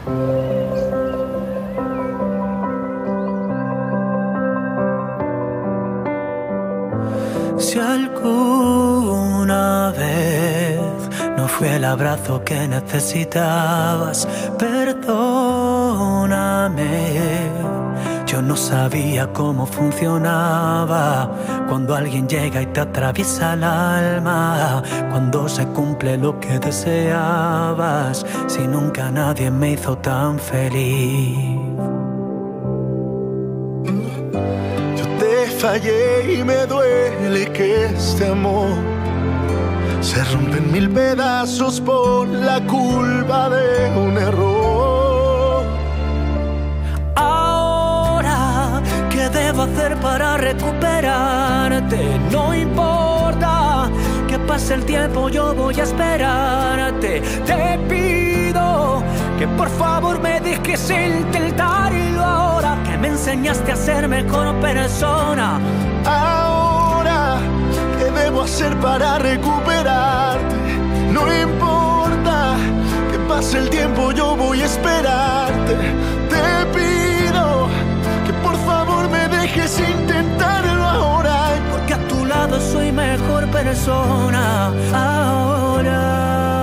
Si alguna vez no fue el abrazo que necesitabas, perdóname. Yo no sabía cómo funcionaba cuando alguien llega y te atraviesa el alma, cuando se cumple lo que deseabas, si nunca nadie me hizo tan feliz. Fallé y me duele que este amor se rompe en mil pedazos por la culpa de un error. Ahora, ¿qué debo hacer para recuperarte? No importa que pase el tiempo, yo voy a esperarte. Te pido que por favor me dejes intentarlo ahora, que me enseñaste a ser mejor persona. Ahora, ¿qué debo hacer para recuperarte? No importa que pase el tiempo, yo voy a esperarte. Te pido que por favor me dejes intentarlo ahora, porque a tu lado soy mejor persona ahora.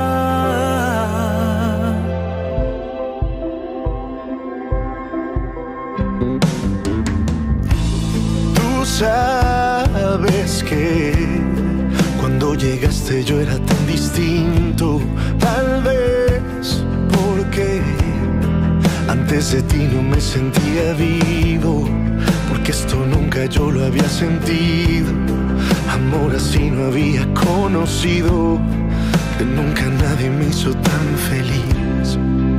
Sabes que cuando llegaste yo era tan distinto, tal vez porque antes de ti no me sentía vivo, porque esto nunca yo lo había sentido, amor así no había conocido, que nunca nadie me hizo tan feliz.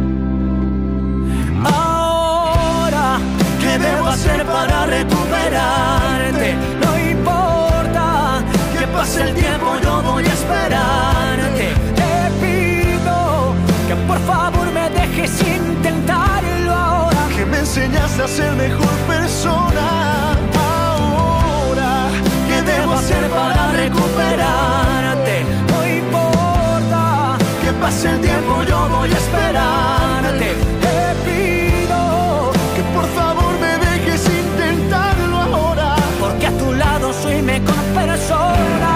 Ahora, ¿qué debo hacer para recuperarte? No importa que pase el tiempo, yo voy a esperarte. Te pido que por favor me dejes intentarlo ahora, que me enseñaste a ser mejor persona. Ahora, ¿qué debo hacer para recuperarte? No importa que pase el tiempo, yo voy a esperarte. Te pido que por favor me dejes intentarlo ahora, porque a tu lado soy mejor persona.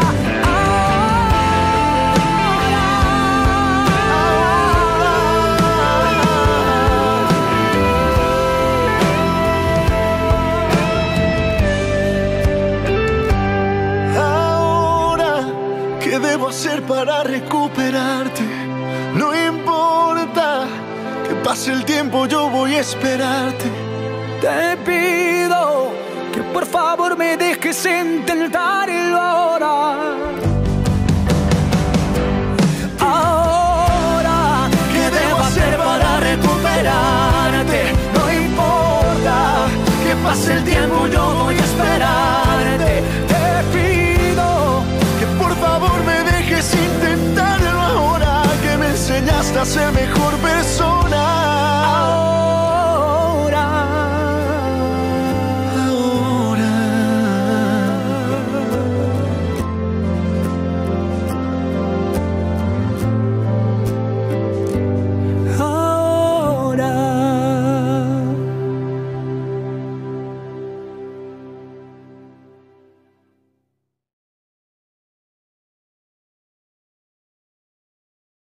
Ahora, ¿qué debo hacer para recuperarte? No importa que pase el tiempo, yo voy a esperarte. Te pido que por favor me dejes intentarlo ahora. Ahora, ¿qué debo hacer para recuperarte? No importa que pase el tiempo, yo voy a esperarte. Te pido que por favor me dejes intentarlo ahora, que me enseñaste a ser mejor persona.